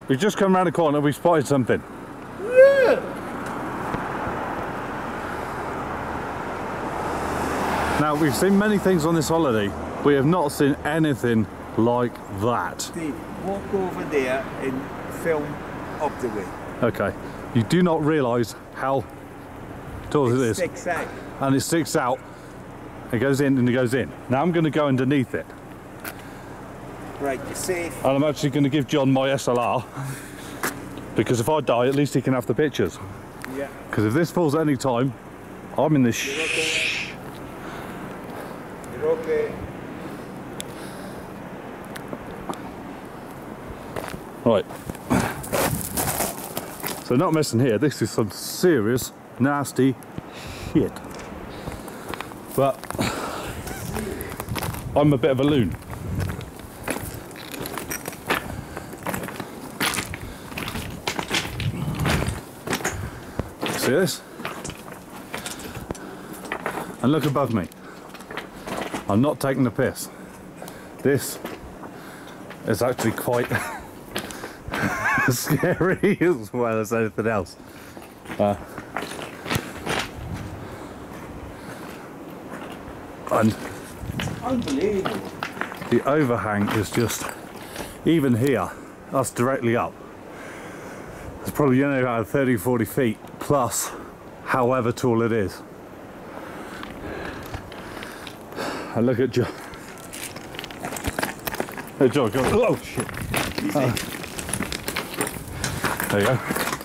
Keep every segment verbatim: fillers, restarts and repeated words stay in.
We've just come around the corner, we spotted something. Look! Now, we've seen many things on this holiday. We have not seen anything like that. Steve, walk over there and film up the way. Okay. You do not realise how tall it, it is. Sticks out. And it sticks out. It goes in and it goes in. Now I'm going to go underneath it. Right, you're safe. And I'm actually going to give John my S L R. Because if I die, at least he can have the pictures. Yeah. Because if this falls at any time, I'm in this. You're okay. You're okay. Right. So not messing here, this is some serious, nasty shit. But I'm a bit of a loon. See this? And look above me. I'm not taking the piss. This is actually quite scary as well as anything else. Uh, and Unbelievable. the overhang is just, even here, that's directly up. It's probably, you know, about thirty, forty feet plus however tall it is. And look at John. Hey John, go. Oh shit. Uh, there you go.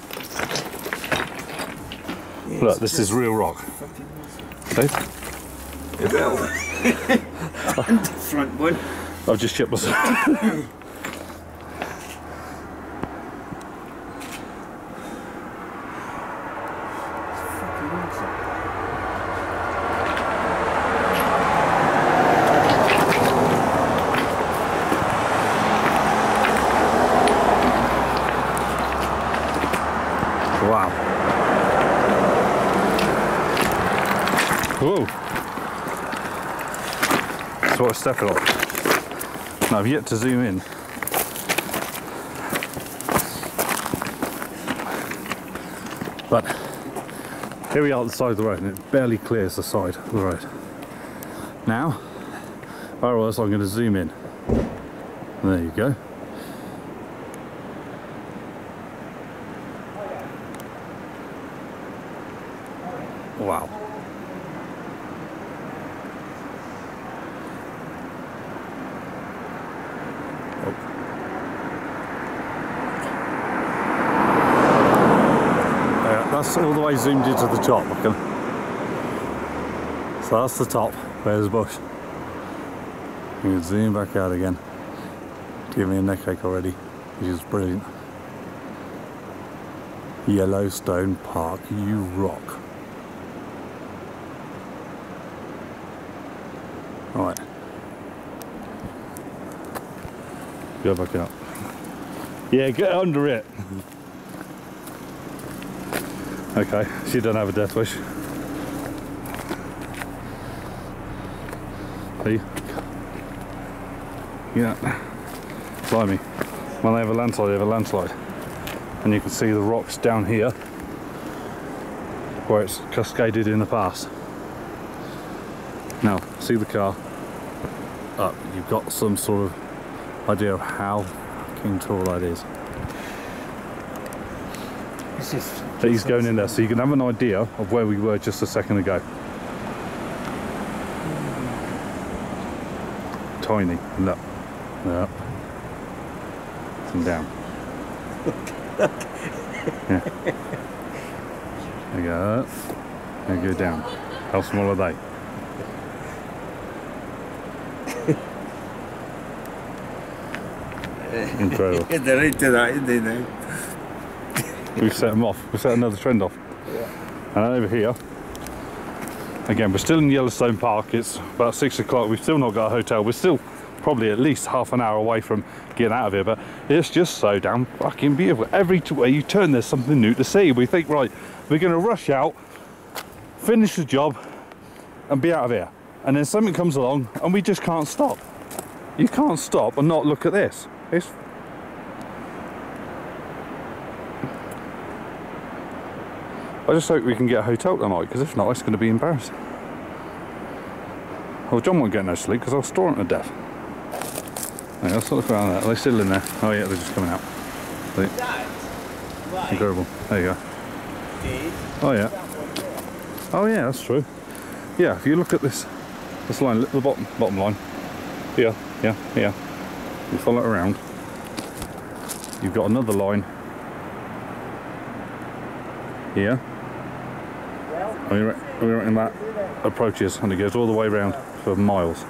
Yeah, Look, this is real rock. See? Well, and the front one. I've just chipped myself. Wow. Whoa. That's what I'm stepping on. Now I've yet to zoom in. But here we are at the side of the road and it barely clears the side of the road. Now, where else I'm going to zoom in. There you go. Wow. Oh. Yeah, that's all the way zoomed into the top. Okay. So that's the top. Where's the bush? You can zoom back out again. Give me a neck ache already, which is brilliant. Yellowstone Park, you rock. Alright. Go back up. Yeah, get under it. Okay, she doesn't have a death wish. See? Yeah. Blimey. When they have a landslide, they have a landslide. And you can see the rocks down here where it's cascaded in the past. Now, see the car up. You've got some sort of idea of how fucking tall that is. This is He's going in there, so you can have an idea of where we were just a second ago. Tiny. Look. Up. And down. Yeah. There you go. Up. There you go down. How small are they? Incredible. They're into that, isn't they now? We've set them off. We've set another trend off. Yeah. And over here, again, we're still in Yellowstone Park. It's about six o'clock. We've still not got a hotel. We're still probably at least half an hour away from getting out of here, but it's just so damn fucking beautiful. Every way you turn, there's something new to see. We think, right, we're going to rush out, finish the job, and be out of here. And then something comes along, and we just can't stop. You can't stop and not look at this. It's I just hope we can get a hotel tonight, because if not, it's going to be embarrassing. Well, John won't get no sleep because I'll store him to death. Hey, let's look around there. Are they still in there? Oh yeah, they're just coming out. See? That Incredible. There you go. is Oh yeah. Oh yeah, that's true. Yeah, if you look at this this line, the bottom bottom line. Here, yeah, here. You follow it around. You've got another line here. I mean, we reckon that approaches and it goes all the way around for miles.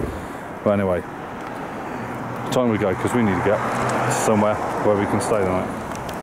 But anyway, time we go because we need to get somewhere where we can stay the night.